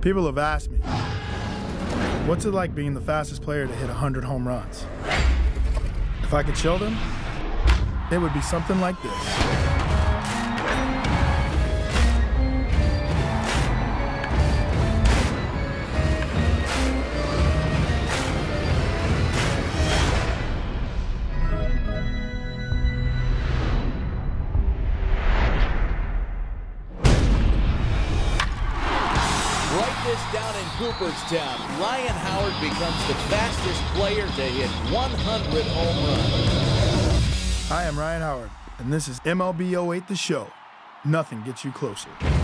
People have asked me, what's it like being the fastest player to hit 100 home runs? If I could show them, it would be something like this. Down in Cooperstown, Ryan Howard becomes the fastest player to hit 100 home runs. I am Ryan Howard, and this is MLB 08 The Show. Nothing gets you closer.